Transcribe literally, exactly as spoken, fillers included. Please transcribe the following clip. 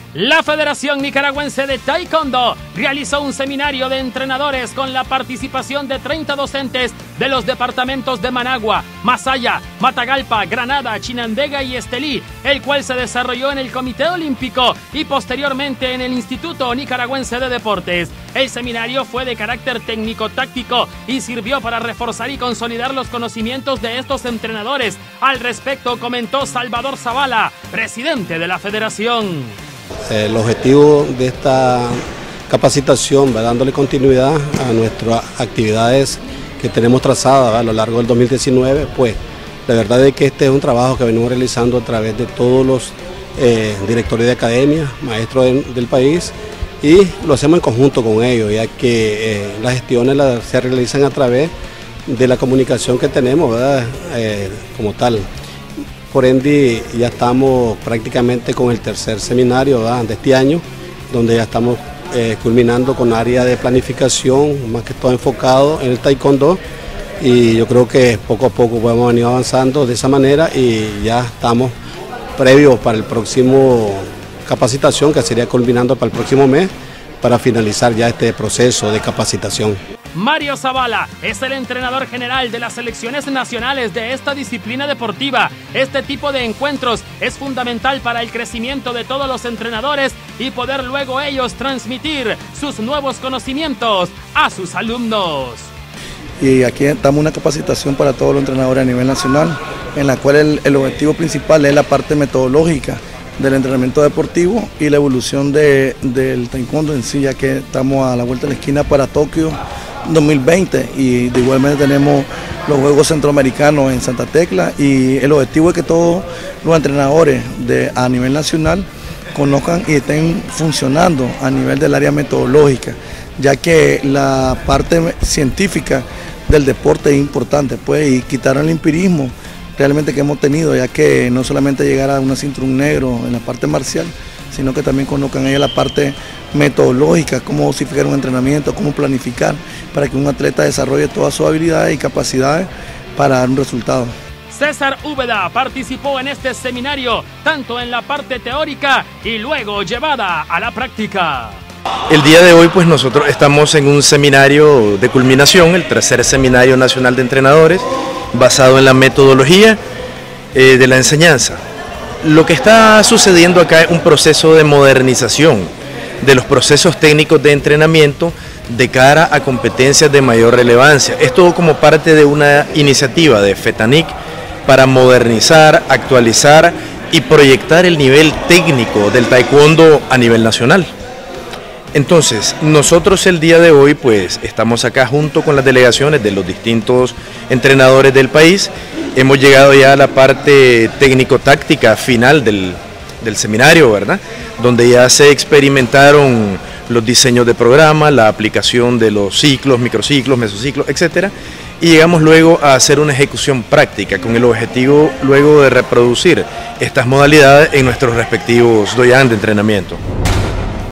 La Federación Nicaragüense de Taekwondo realizó un seminario de entrenadores con la participación de treinta docentes de los departamentos de Managua, Masaya, Matagalpa, Granada, Chinandega y Estelí, el cual se desarrolló en el Comité Olímpico y posteriormente en el Instituto Nicaragüense de Deportes. El seminario fue de carácter técnico-táctico y sirvió para reforzar y consolidar los conocimientos de estos entrenadores. Al respecto comentó Salvador Zavala, presidente de la Federación. El objetivo de esta capacitación va dándole continuidad a nuestras actividades que tenemos trazadas, ¿verdad?, a lo largo del dos mil diecinueve, pues la verdad es que este es un trabajo que venimos realizando a través de todos los eh, directores de academia, maestros de, del país, y lo hacemos en conjunto con ellos, ya que eh, las gestiones las, se realizan a través de la comunicación que tenemos, ¿verdad?, eh, como tal. Por ende, ya estamos prácticamente con el tercer seminario, ¿verdad?, de este año, donde ya estamos eh, culminando con área de planificación, más que todo enfocado en el taekwondo, y yo creo que poco a poco hemos venido avanzando de esa manera y ya estamos previos para el próximo capacitación, que sería culminando para el próximo mes, para finalizar ya este proceso de capacitación. Mario Zavala es el entrenador general de las selecciones nacionales de esta disciplina deportiva. Este tipo de encuentros es fundamental para el crecimiento de todos los entrenadores y poder luego ellos transmitir sus nuevos conocimientos a sus alumnos. Y aquí damos una capacitación para todos los entrenadores a nivel nacional, en la cual el, el objetivo principal es la parte metodológica del entrenamiento deportivo y la evolución de, del taekwondo en sí, ya que estamos a la vuelta de la esquina para Tokio dos mil veinte y de igualmente tenemos los Juegos Centroamericanos en Santa Tecla, y el objetivo es que todos los entrenadores de, a nivel nacional conozcan y estén funcionando a nivel del área metodológica, ya que la parte científica del deporte es importante, pues, y quitar el empirismo realmente que hemos tenido, ya que no solamente llegar a una cinturón negro en la parte marcial, sino que también conozcan ella la parte metodológica, cómo dosificar un entrenamiento, cómo planificar para que un atleta desarrolle todas sus habilidades y capacidades para dar un resultado. César Úbeda participó en este seminario, tanto en la parte teórica y luego llevada a la práctica. El día de hoy pues nosotros estamos en un seminario de culminación, el tercer seminario nacional de entrenadores, basado en la metodología eh, de la enseñanza. Lo que está sucediendo acá es un proceso de modernización de los procesos técnicos de entrenamiento de cara a competencias de mayor relevancia. Esto como parte de una iniciativa de FETANIC para modernizar, actualizar y proyectar el nivel técnico del taekwondo a nivel nacional. Entonces, nosotros el día de hoy pues estamos acá junto con las delegaciones de los distintos entrenadores del país. Hemos llegado ya a la parte técnico-táctica final del, del seminario, ¿verdad?, donde ya se experimentaron los diseños de programa, la aplicación de los ciclos, microciclos, mesociclos, etcétera, y llegamos luego a hacer una ejecución práctica con el objetivo luego de reproducir estas modalidades en nuestros respectivos doyans de entrenamiento.